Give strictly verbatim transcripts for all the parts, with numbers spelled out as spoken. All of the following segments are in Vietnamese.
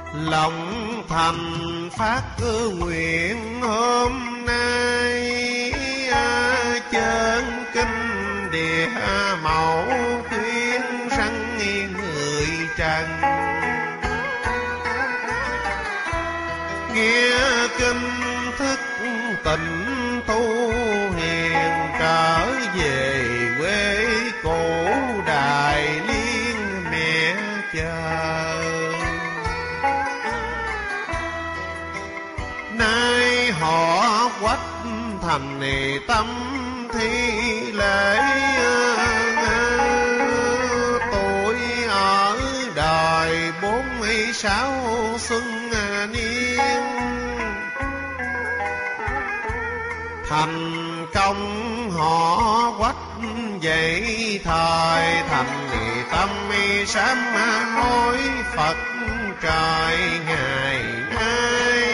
lòng thành phát ư nguyện hôm nay, chân kinh địa mẫu khuyên răng người trần. Nghe kinh thức tình tu hiền, trở về quê cổ Đài Liên mẹ chờ. Nay họ Quách thành này tâm thi lễ, tuổi ở đời bốn mươi sáu xuân niên. Thành công họ Quách vậy thời, thành tâm sám hối Phật trời ngày nay.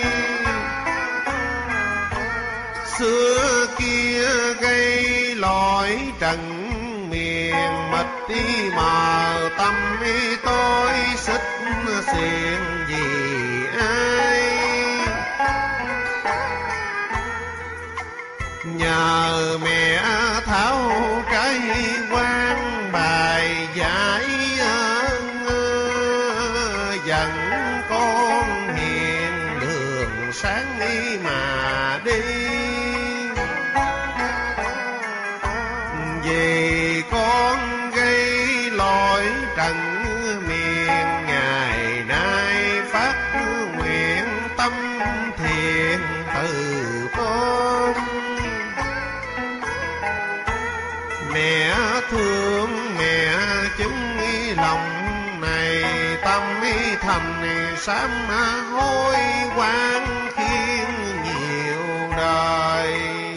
Xưa kia gây lỗi trần miền, mịt đi mờ tâm tôi xích xiên vì ai. Nhờ mẹ tháo cái quan bài giải, dần con hiền đường sáng mà đi. Vì con gây lỗi trần miền, ngày nay phát nguyện tâm thiện từ con. Mẹ thương mẹ chứng lòng này, tâm thành sám hối quan khiên nhiều đời.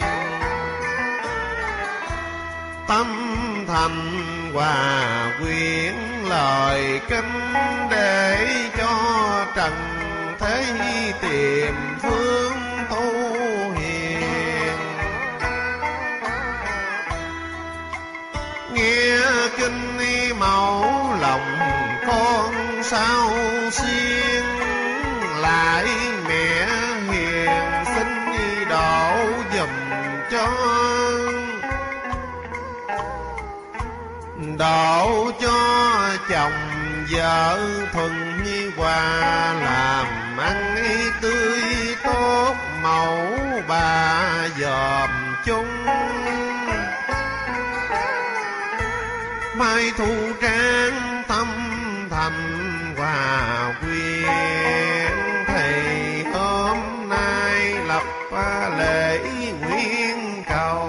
Tâm thành hòa quyến lời kinh, để cho trần thế tìm phương tu hiền. Nghe kinh mẫu lòng con sao xiên, lại mẹ hiền xin độ dùm cho. Độ cho chồng vợ thuần hòa, làm ăn tươi tốt mẫu bà dòm chung. Mai thu trang tâm thành hòa quyện, thầy hôm nay lập lễ nguyện cầu.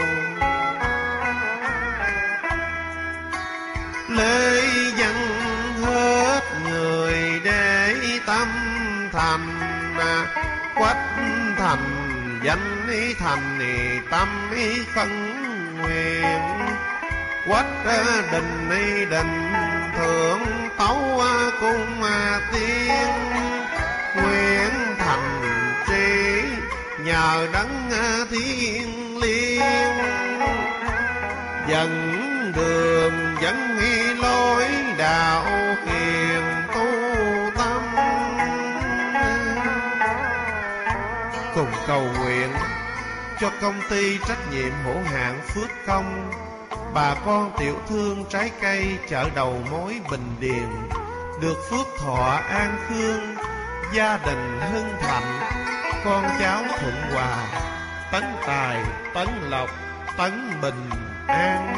Lễ dân hết người để tâm thành, Quách thành danh thành tâm khấn nguyện. Quách đình đình thượng tấu cung tiên, nguyện thành trí nhờ đấng thiên liêng. Dần đường dẫn lối đạo hiền tu tâm, cùng cầu nguyện cho công ty trách nhiệm hữu hạn Phước Công, bà con tiểu thương trái cây chợ đầu mối Bình Điền được phước thọ an khương, gia đình hưng thạnh, con cháu thuận hòa, tấn tài, tấn lộc, tấn bình an.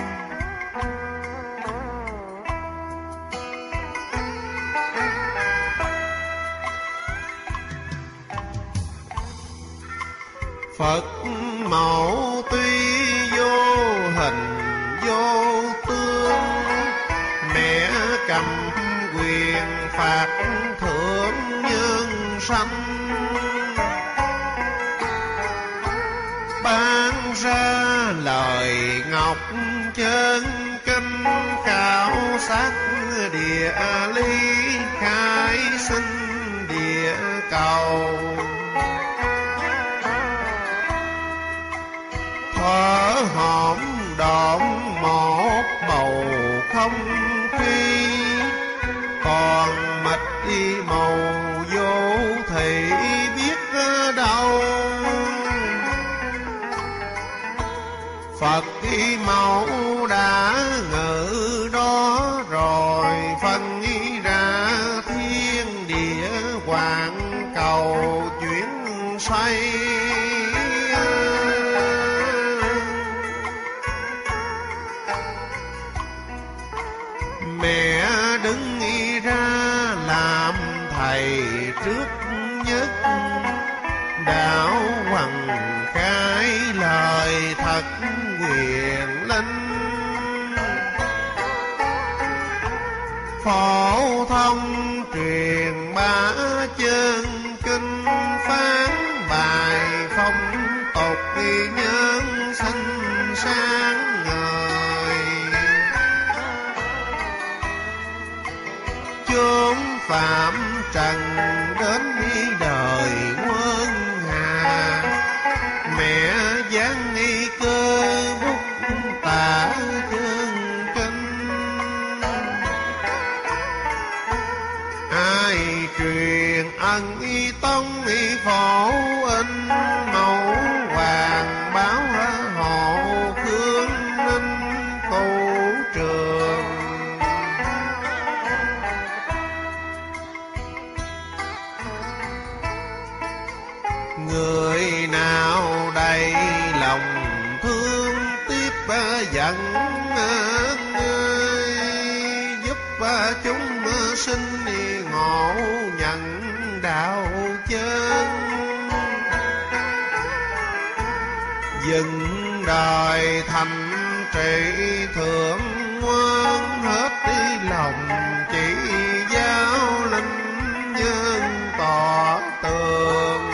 Phật mẫu tuy vô hình vô tương, mẹ cầm quyền phạt thượng nhân sanh. Ban ra lời ngọc chân kinh, khảo sát địa lý khai sinh địa cầu. Thở hổn độn một bầu không khí, còn mịt đi màu mẫu đã ngự đó rồi, phân ra thiên địa hoàn cầu chuyển xoay. Mẹ đứng ra làm thầy trước nhất, đạo hoàng cái lời thật quyền linh. Phổ thông truyền bá chân kinh, phán bài phong tục nhân sinh sáng ngời. Chốn phạm trần đến đời quân hà, mẹ giáng nghi cơ bút tả chân kinh. Ai truyền ân y tông y phổ in, mẫu hoàng báo hộ khương ninh cụ trường. Người nào đầy lòng thương tiếp dẫn, giúp chúng sinh ngộ nhận đạo chân. Dừng đời thành trị thượng ngoan, hết đi lòng chỉ giáo linh nhân tỏ tường.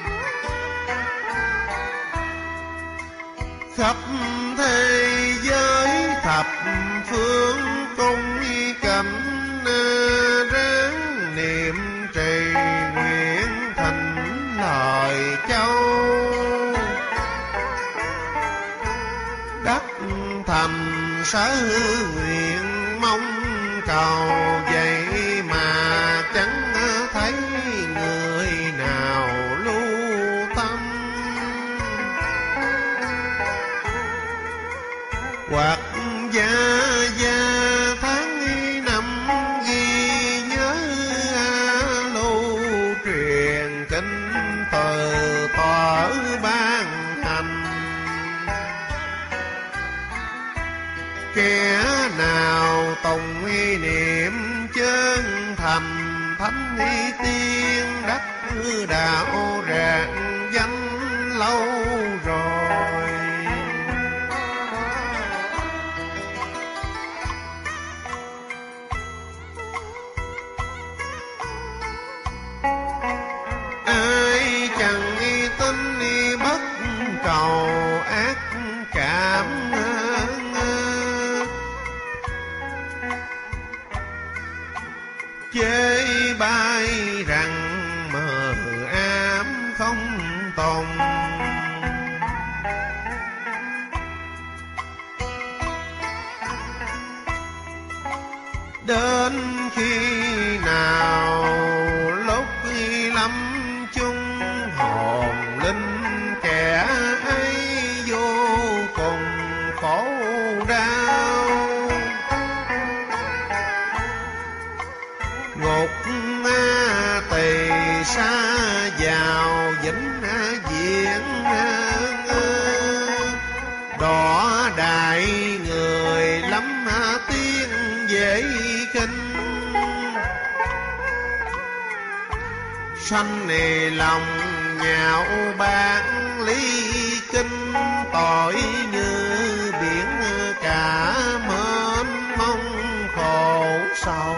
Khắp thế giới thập phương cung cảnh, ráng niệm trì nguyện thành lời châu. Đắc thành sở nguyện mong cầu, vậy mà chẳng thấy người nào lưu tâm. Hoặc gia gia tháng năm ghi nhớ, lưu truyền kinh từ tỏ ban hành. Kẻ nào tùng niệm chân thành, thánh tiên đắc đạo rạng danh lâu rồi. Ai chẳng tin bất cầu ác cảm, chê bai rằng mờ ám không tồn. Đến khi nào lúc lâm chung, hồn linh kẻ ấy vô cùng khổ đau. Ngục tỳ xa vào vĩnh viễn, đỏ đại người lắm tiếng dễ khinh. Sanh nề lòng nhạo báng lý kinh, tội như biển cả mênh mông khổ sầu.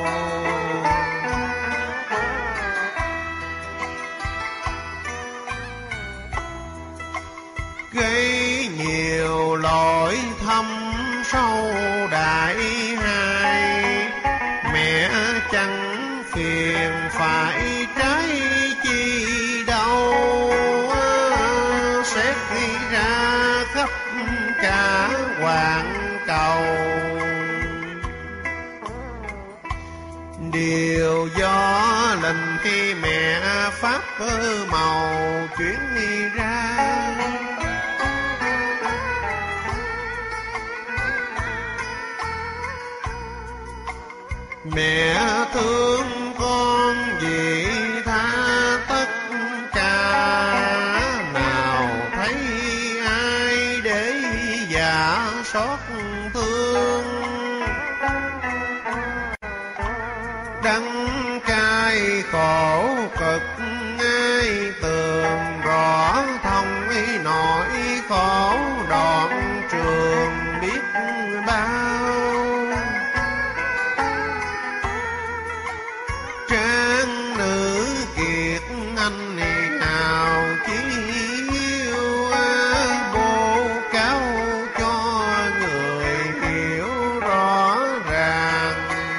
Gây nhiều lỗi thâm sâu đại hại, mẹ chẳng phiền phải trái chi đâu. Xét ra khắp cả hoàn cầu, điều do lần khi mẹ pháp màu chuyển ra. Mẹ thương con vì tha tất cả, nào thấy ai để dạ xót thương. Đắng cay khổ cực ai tường, rõ thông nỗi khổ đoạn trường biết bao. Trang nữ kiệt anh hào chí hiếu, bố cáo cho người hiểu rõ ràng.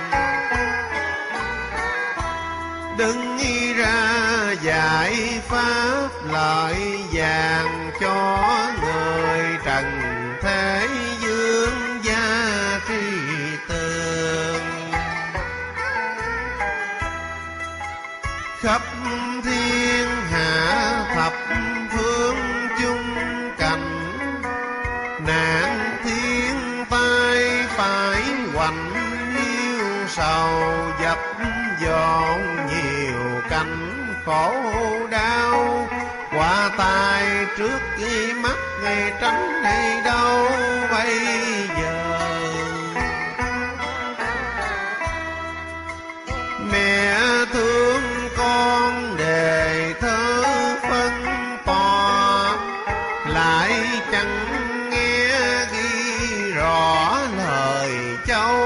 Đứng ra giải pháp lợi vàng cho người trần thế dương gia tri tường. Khắp thiên hạ thập phương chung cảnh, nạn thiên tai phải hoành hiu sầu, dập dọn nhiều cảnh khổ đau. Qua tai trước khi mắt ngày tránh hay đâu bây giờ. Mẹ thương con đề thơ phân tòa, lại chẳng nghe ghi rõ lời châu.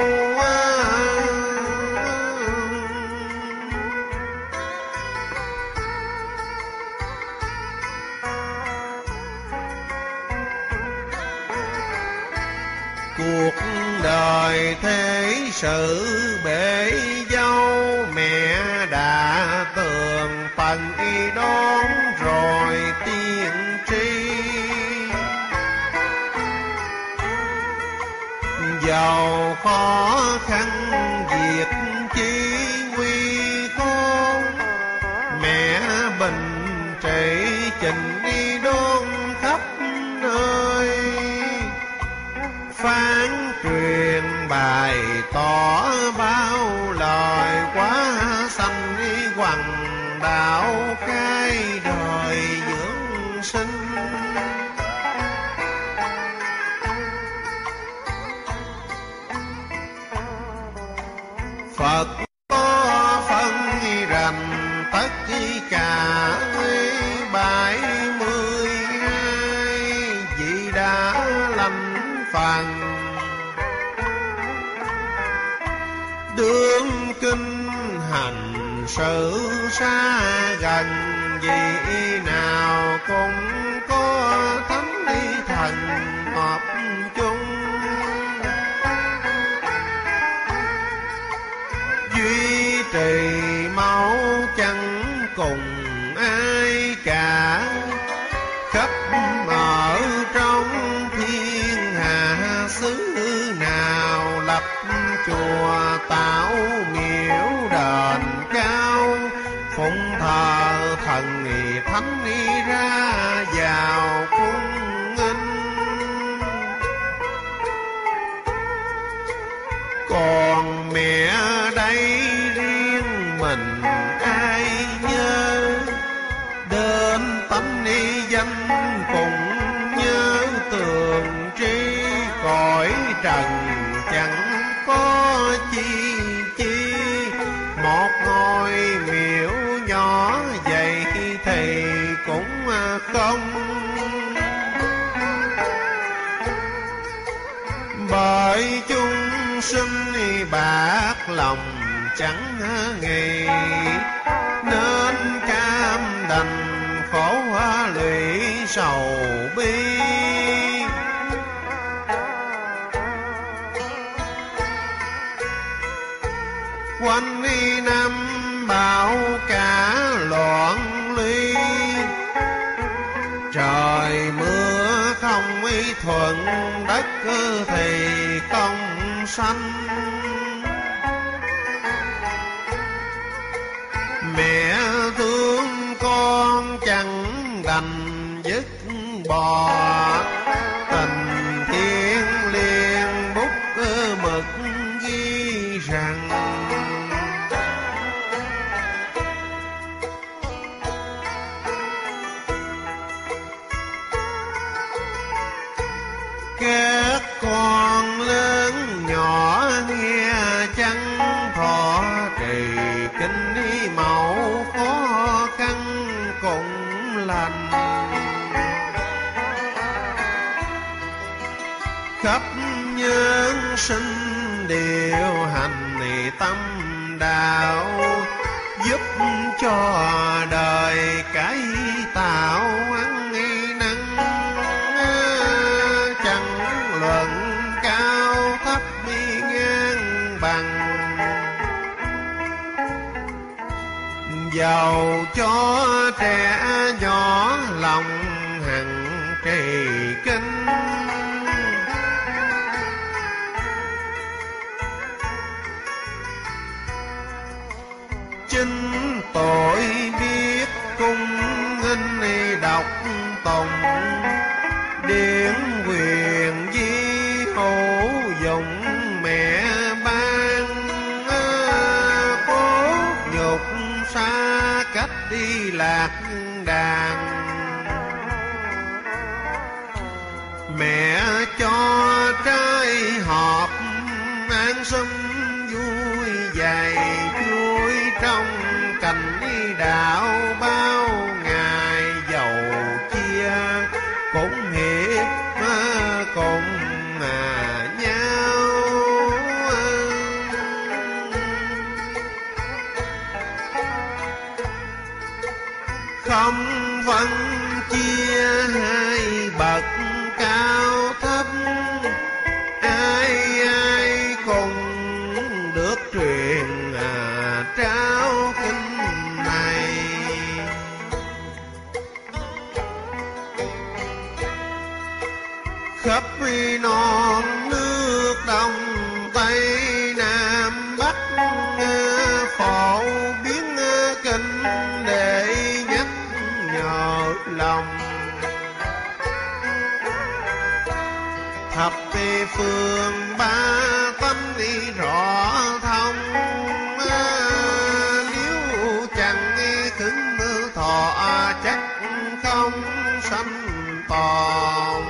Cuộc đời thế sự bể dâu, mẹ đã tường tận y đón rồi tiên tri. Dầu khó khăn việc chi nguy khốn, mẹ bình trị trình đi đón khắp nơi. Phán truyền bày tỏ bao lời quá sanh hoằng đạo, khai đời dưỡng sinh. Phật có phân rành tất cả bảy mươi hai vị đã lành phần. Đương kinh hành sự xa gần, vì nào cũng có thánh đi thần hợp chung. Duy trì máu chẳng cùng ai cả, khắp ở trong thiên hạ xứ nào lập chùa tạo miếu đền cao. Phụng thờ thần thánh ra vào cung nghinh. Còn mẹ đây riêng mình ai nhớ, đến tánh danh cùng nhớ tường tri. Cõi trần chẳng có chi chi, một ngôi miếu nhỏ vậy thì cũng không. Bởi chúng sinh bạc lòng chẳng nghĩ, nên cam đành khổ lụy sầu bi. Quanh năm bão cả loạn ly, trời mưa không thuận, đất thì không xanh. Mẹ thương con chẳng đành dứt bỏ, tình thiêng liêng bút mực ghi rằng các con lớn nhỏ nghe chẳng thọ trì kinh đi mẫu khó khăn cũng lành, khắp nhân sinh điều hành tâm đạo, giúp cho đời cải tạo ăn năn, chẳng luận cao thấp đi ngang bằng, dầu cho trẻ nhỏ lòng hằng trì kinh. Chính tội biết cung nghinh đọc tùng, điển quyền di hữu dụng mẹ ban, cố nhục xa cách đi lạc đàn, mẹ cho trai họp an sum vui dày, vui trong cảnh đạo bao ngày, giàu chia cũng hiệp cùng mà nhau, không phân chia hai bậc cao thấp, ai ai cùng được truyền à, trao kinh này. Khắp non nước Đông Tây Nam Bắc, phổ biến kinh để nhắc nhở lòng, thập tây phương ba tâm đi rõ thông, nếu chẳng cứng thọ chắc không sanh tồn,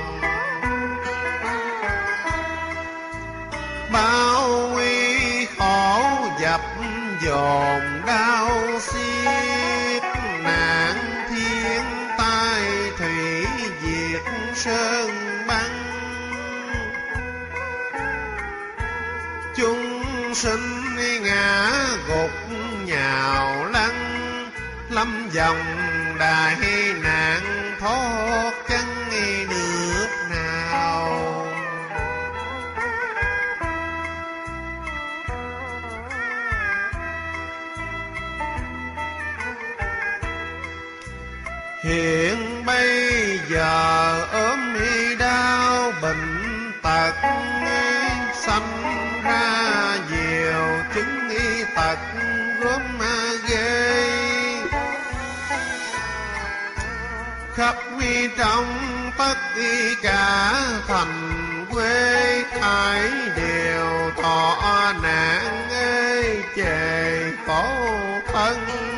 bao nguy khổ dập dồn đau xiết, nạn thiên tai thủy diệt sơn băng, chúng sinh ngã gục nhào lăn, lâm dòng đại nạn thoát chẳng được nào. Hiện bây giờ ốm đau bệnh tật, sanh ra nhiều chứng tật gốm ghê, khắp trong tất cả thành quê, thải đều thọ nạn ơi chề khổ thân,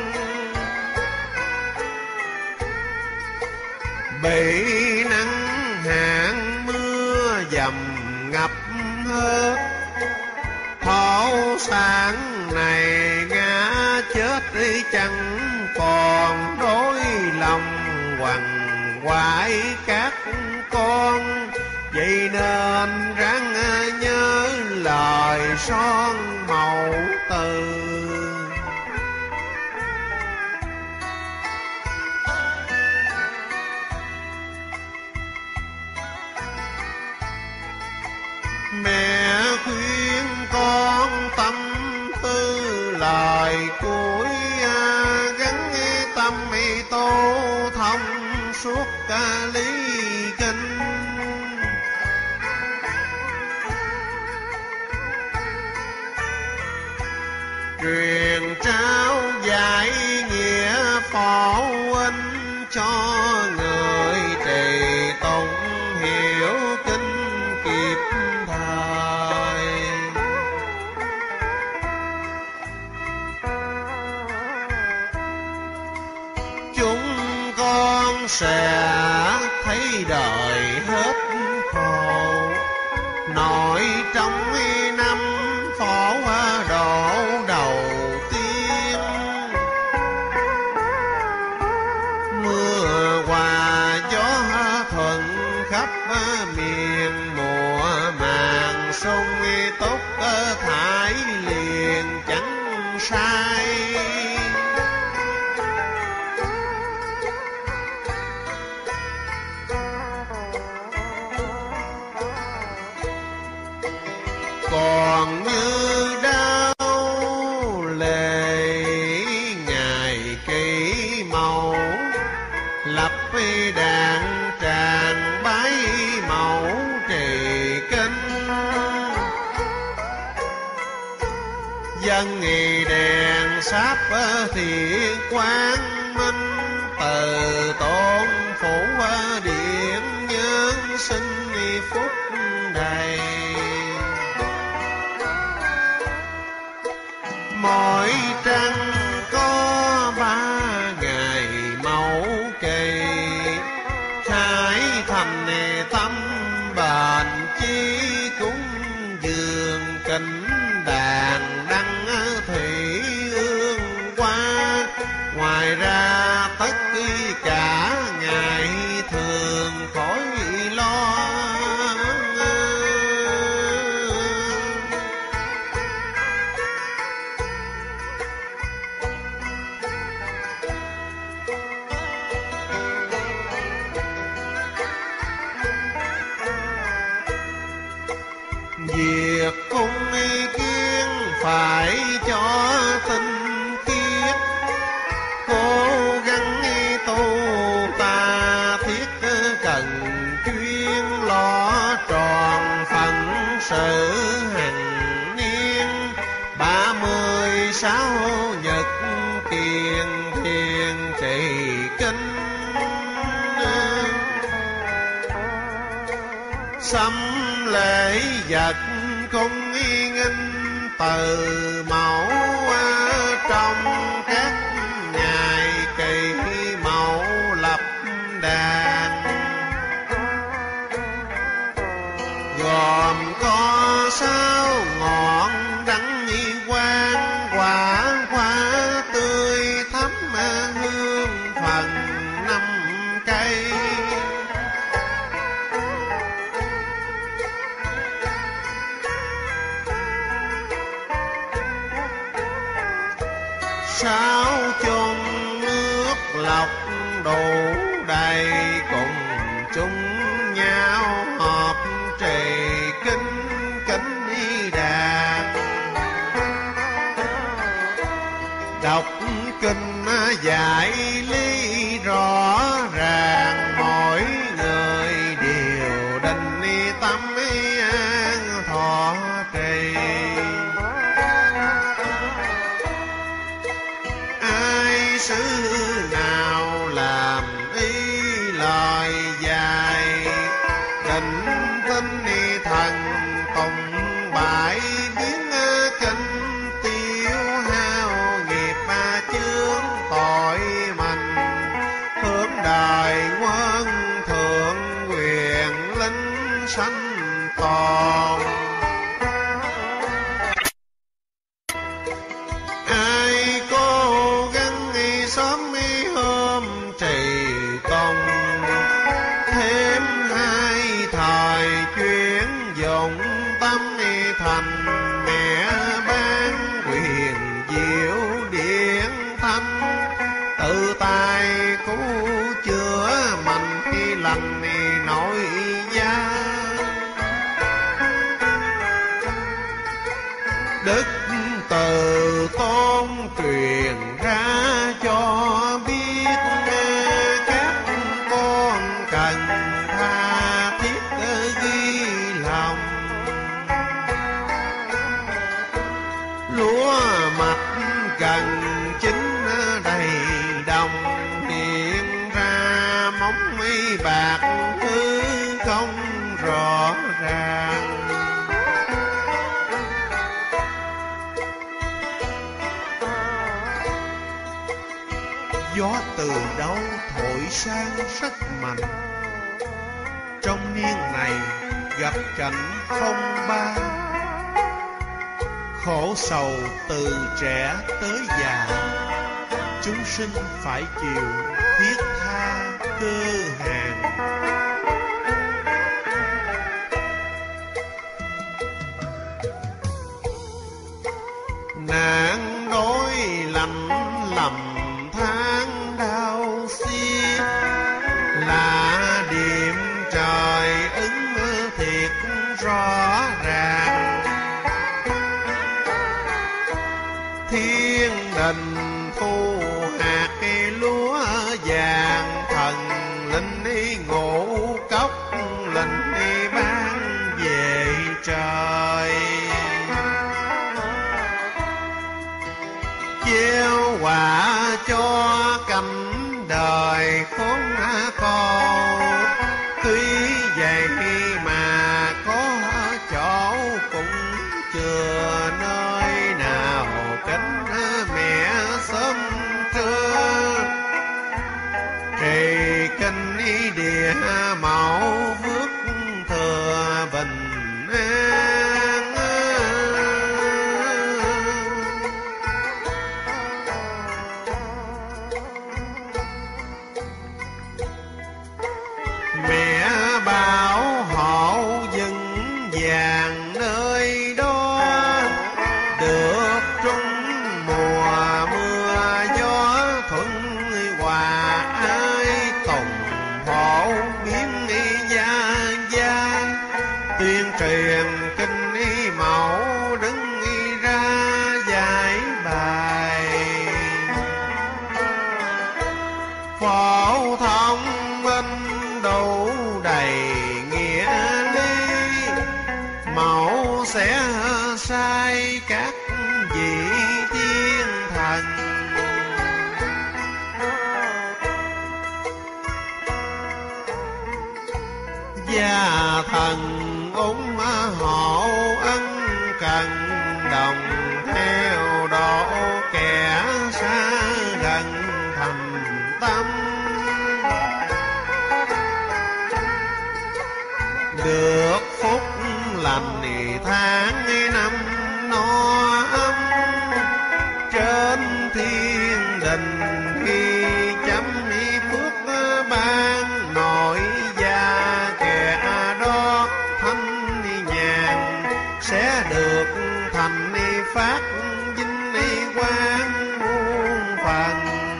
bị nắng hạn mưa dầm ngập hết, thổ sản này ngã chết đi chẳng còn đối lòng quằn quại các con, vậy nên ráng nhớ lời son mẫu từ. Mẹ khuyên con tâm tư lời cuối, gắn tâm tô thông suốt cả lý kinh, truyền trao dạy nghĩa phổ huynh cho người trì tụng hiểu kinh kịp thời, sẽ thấy đời hết khổ. Nội trong năm phổ độ đầu tiên, mưa hòa gió thuận khắp miền, mùa màng sung tốt thải liền chẳng sai. Còn như đau lệ ngày kỷ màu, lập đàn tràng bái mẫu trì kinh. Dân nghì đèn sáp thiện quang minh, từ tôn phủ điện nhân sinh phúc đầy. Mỗi trăng có ba ngày mẫu kỳ, khai thành tâm bền chi cúng dường kính đàn đăng thủy ương qua. Ngoài ra tất cả ngày thường khỏi lo. Việc cung kiến phải cho tinh khiết, cố gắng tu ta thiết cần chuyên lo tròn phận sự hằng niên. Ba mươi sáu nhật kiền thiền trì kinh, xâm lễ vật cung nghinh từ mẫu trong các ngày kỳ mẫu lập đàn. Gồm có sáu ngọn đắng quang quả hoa tươi thắm hương phần năm cây. Sáu chung nước lọc đủ đầy, cùng chung nhau họp trì kinh kính đi đàn. Đọc kinh dạy lý rõ ràng, mỗi người đều định tâm an thọ trì. Sứ nào làm ý lời dài, định tinh thần tùng bại biến kinh. Tiêu hao nghiệp chướng tội mình, hướng đời quân thượng quyền linh sanh tồn. Ai cố gắng sớm hôm trì công, thêm hai thời chuyển dụng tâm thành. Mẹ ban quyền diệu điện thanh, tự tài cứu chữa mạnh khi lành nội gia. Đức từ tôn truyền ra cho biết, các con cần tha thiết ghi lòng. Lúa mạch cần chín đầy đồng, hiện ra móng bạc hư không rõ ràng. Gió từ đâu thổi sang rất mạnh, trong niên này gặp cảnh phong ba. Khổ sầu từ trẻ tới già, chúng sinh phải chịu thiết tha cơ hàng. Nạn đói lạnh lầm tháng đau xiết, là điểm trời ứng thiệt rõ ràng. Thiên đình thu hạt lúa vàng, thần linh đi ngũ cốc linh đi ban về trời. Gieo quả cho cảnh đời khốn khổ, tuy vậy mà có chỗ cũng chưa nơi nào cánh mẹ sớm trưa. Trì kinh ý địa mẫu phước thừa bình an. Mẹ bảo hộ vững vàng nơi đó, được trung mùa mưa gió thuận hòa. Ai cùng hộ biến gia gia, tuyên truyền kinh ý mẫu đứng y ra giải bài. Phổ thông minh đủ đầy nghĩa lý, mẫu sẽ sai các vị thiên thần. Gia thần ủng hộ ân cần, đồng theo độ kẻ xa gần thành tâm. Được phúc lành tháng năm no ấm, trên thiên đình khi chấm phước ban. Nội gia kẻ đó thanh nhàn, sẽ được thành phát vinh quang muôn phần.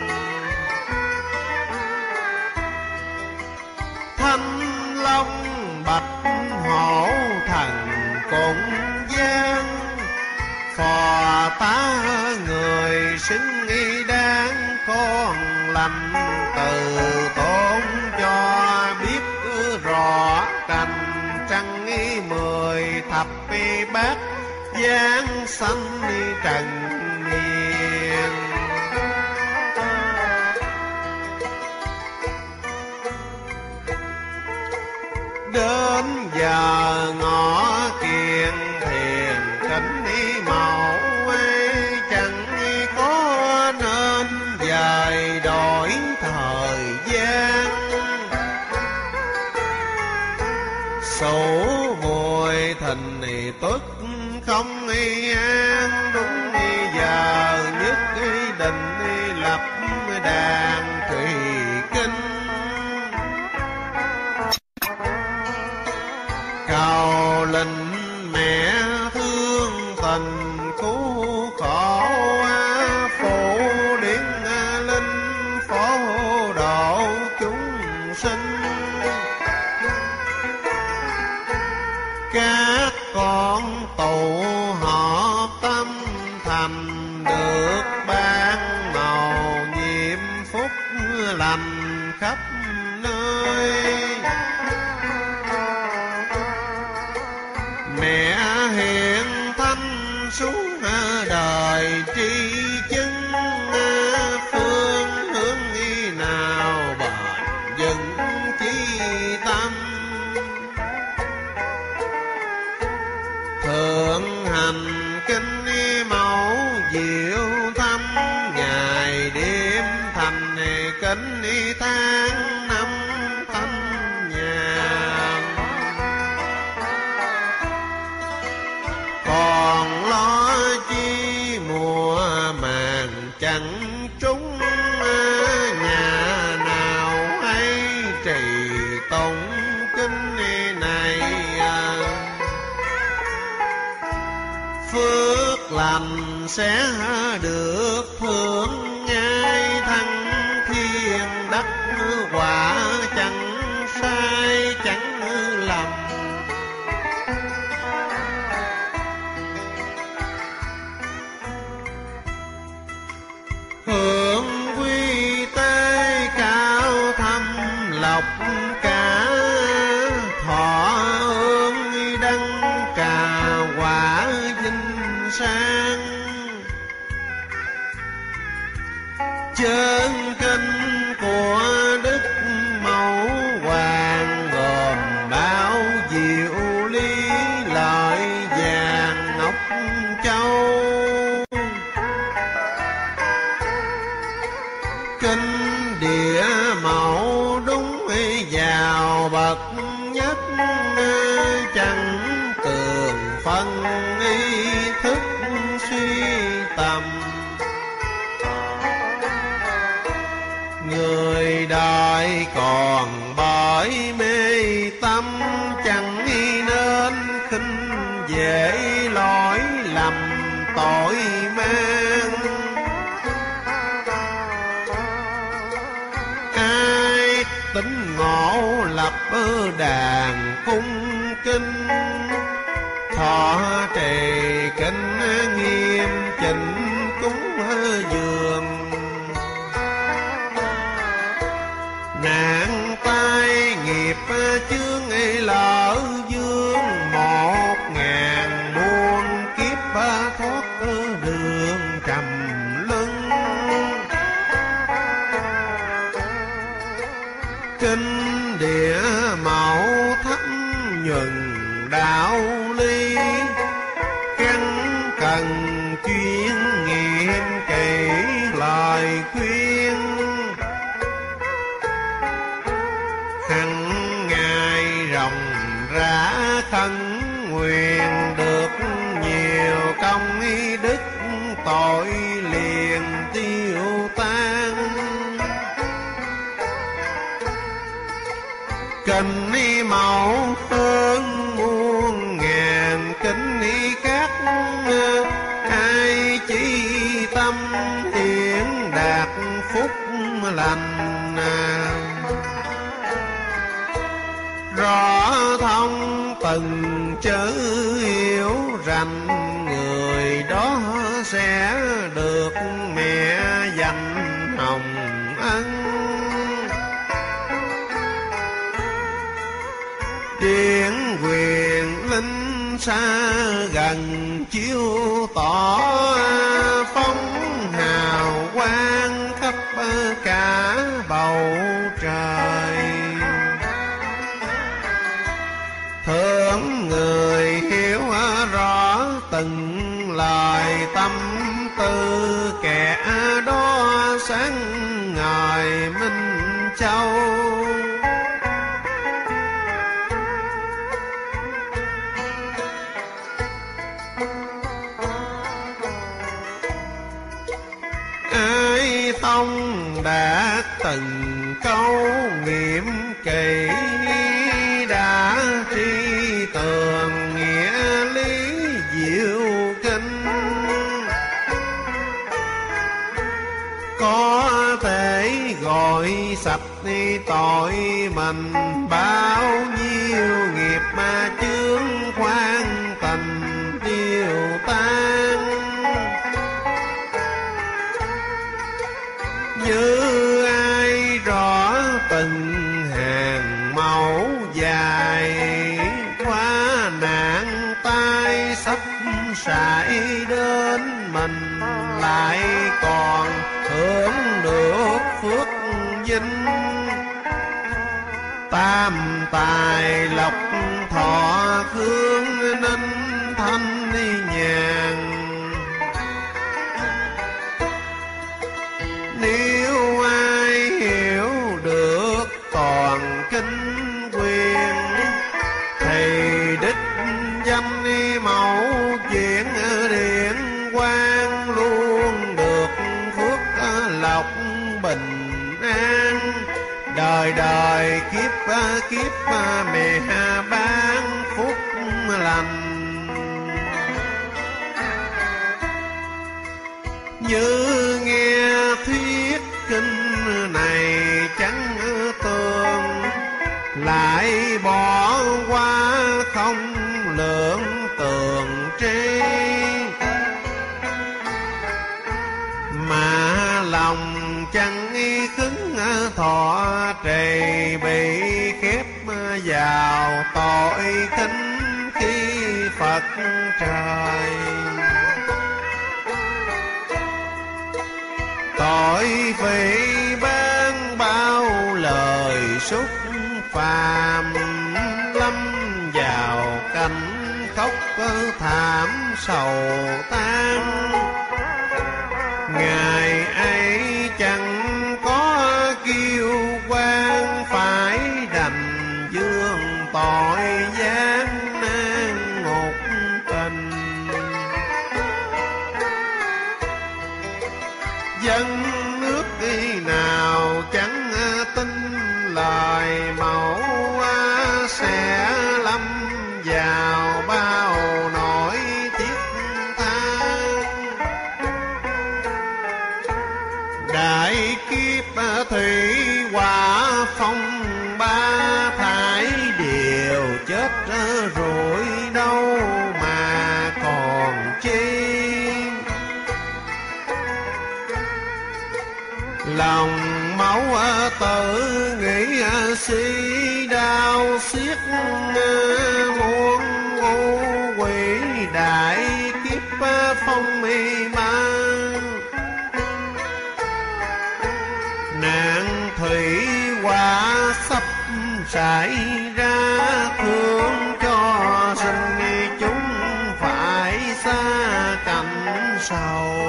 Thanh long bạch hổ thần cũng gian, phò tá người xứng y đáng. Con lành từ tốn cho biết rõ, cành trăng y mười thập y bát giáng sanh trần niên. Đến giờ ngõ kiền thiền cảnh ý mẫu, chẳng có nên dời đổi thời gian. Sổ mùi thình tức không an, đúng giờ nhất định lập đàn trì kinh. Cầu linh mẹ thương tình cứu khổ, phổ điển linh phổ độ chúng sinh. Các con tụ họp tâm thành, được ban màu nhiệm phúc lành khắp nơi. Mẹ hiện thanh xuống đời tri chứng, phương hướng y nào bền vững chí tâm. Thượng hành kinh mẫu diệu thăm, ngày đêm thành đặng trúng, nhà nào hay trì tụng kinh này, phước lành sẽ được thưởng ngay, thăng thiên đắc quả chẳng sai chẳng lầm. Hưởng quy tế cao thâm lộc cả, thọ ương đăng trà quả vinh sang. Chân kinh của Đức Mẫu Hoàng gồm bao diệu lý, lợi vàng ngọc châu. Kinh Địa Mẫu đúng vào bậc nhất, chẳng tường phân ý thức suy tầm. Người đời còn bởi mê tâm, chẳng nên khinh dễ lỗi lầm tội mang. Ai tính ngộ lập đàn cung kinh, thọ trì kinh nghiêm chỉnh cúng dường. Nạn tai nghiệp chướng lỡ dương, một ngàn muôn kiếp thoát đường trầm luân. Kinh Địa Mẫu thấm nhuần đạo lý, căn cần chuyên nghiệm kỹ lời khuyên. Hằng ngày rộng rã khấn nguyện, được nhiều công đức tội liền tiêu tan. Kinh Mẫu hơn muôn ngàn kính khác, ai chỉ tâm hiển đạt phúc lành. Rõ thông từng chữ hiểu rành, người đó sẽ được mẹ dành hồng ân. Điển quyền linh xa gần chiếu tỏ, phong hào quang khắp cả bầu trời. Thưởng người hiểu rõ từng lời tâm tư, kẻ đó sáng ngời minh châu. Ai tông đã từng câu nghiệm kỹ, đã tri tường nghĩa lý diệu kinh. Có thể gọi sạch tội mình, bao nhiêu nghiệp mà chướng khoan tình tiêu tan. Như ai rõ từng hàng mẫu dài, qua nạn tai sắp sải đến mình, lại còn hưởng được phước vinh. Tam tài lộc thọ khương nên thanh nhàn. Nếu ai hiểu được toàn kinh quyền, thì đích danh mẫu chuyện điện quan luôn được phước đời đời kiếp kiếp mẹ ban phúc lành. Như nghe thuyết kinh này chẳng tường, lại bỏ qua không lượng tường tri, mà lòng chẳng cứng thọ trì, bị khép vào tội khinh khi Phật trời. Tội vì ban bao lời xúc phàm, lâm vào cảnh khóc thảm sầu tan. Ngày ấy chẳng có kiêu quan, phải đành dương tội gian nan ngục tình. Dân nước nào chẳng tin lời mẫu, sẽ lâm vào bao nỗi tiếc than. Đại kiếp thủy hỏa phong ba, thải đều chết rồi đâu mà còn chi. Lòng máu tự nghĩ si đau xiết, muôn ngu quỷ đại kiếp phong mê man. Nạn thủy hỏa sắp xảy ra, thương cho sinh chúng phải xa cảnh sầu.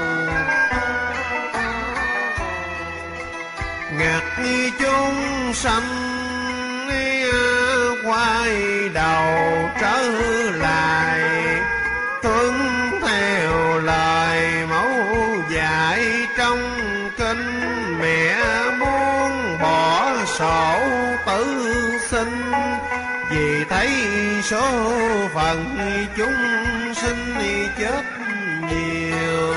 Ngặt chúng sanh quay đầu trở lại, tuân theo lời mẫu dạy trong kinh. Mẹ muốn bỏ sổ tử sinh, vì thấy số phận chúng sinh chết nhiều.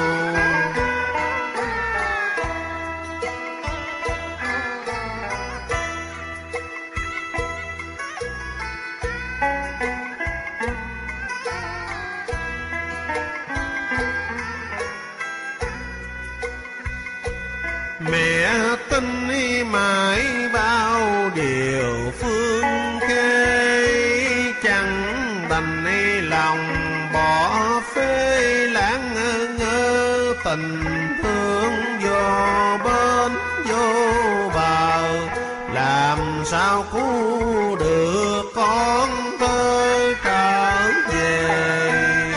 Mẹ tin mãi bao điều phương kê, chẳng đành lòng bỏ phê lãng ngơ. Tình thương vô bên vô bờ, làm sao cứu được con thơ trở về.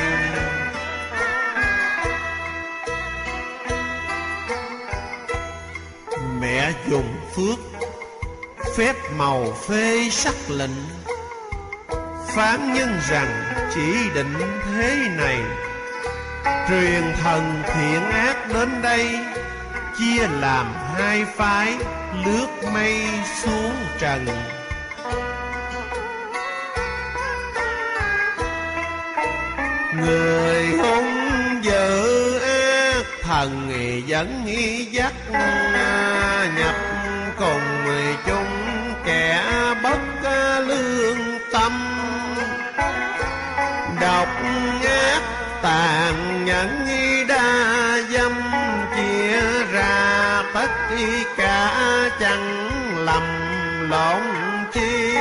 Mẹ dùng phước phép màu phê sắc lệnh, phán nhân rằng chỉ định thế này. Truyền thần thiện ác đến đây, chia làm hai phái, lướt mây xuống trần. Người hung dữ ác, thần dẫn dắt nhập cùng chúng kẻ bất lương tâm. Độc ác tàn nhẫn đa dâm, chia ra tất cả chẳng lầm lộn chi.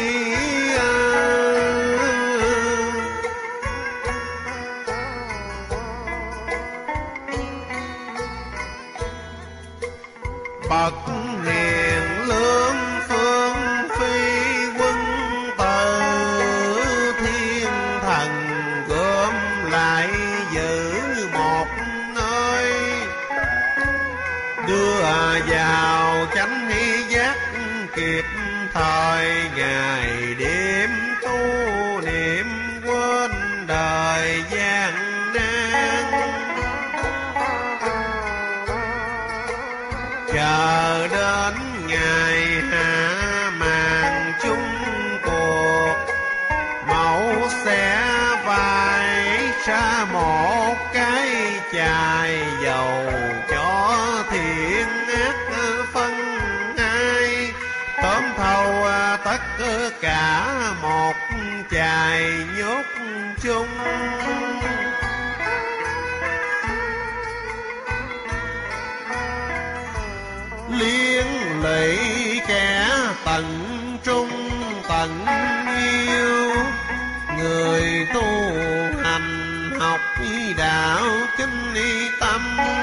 Bậc hiền lương phương phi quân tử, thiên thần gom lại giữ một nơi. Đưa vào chánh giác kịp thời, ngày đêm tu niệm quên đời gian nan. Chờ đến ngày dầu cho thiện ác phân hai, tóm thâu tất cả một chài nhốt chung. Liên lụy kẻ tận trung tận yêu, người tu hành học đạo kinh tâm,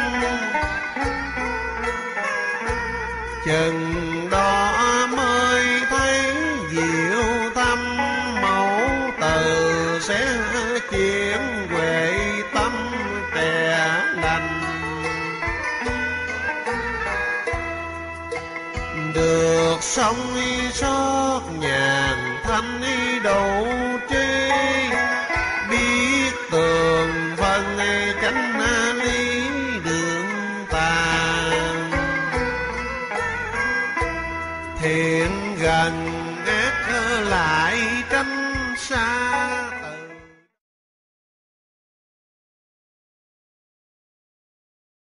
chừng đó mới thấy diệu thâm mẫu từ sẽ chuyển huệ tâm kẻ lành. Được sống sót nhàn thanh đủ trí, biết tường phân chánh lý đường tàn, thiện gần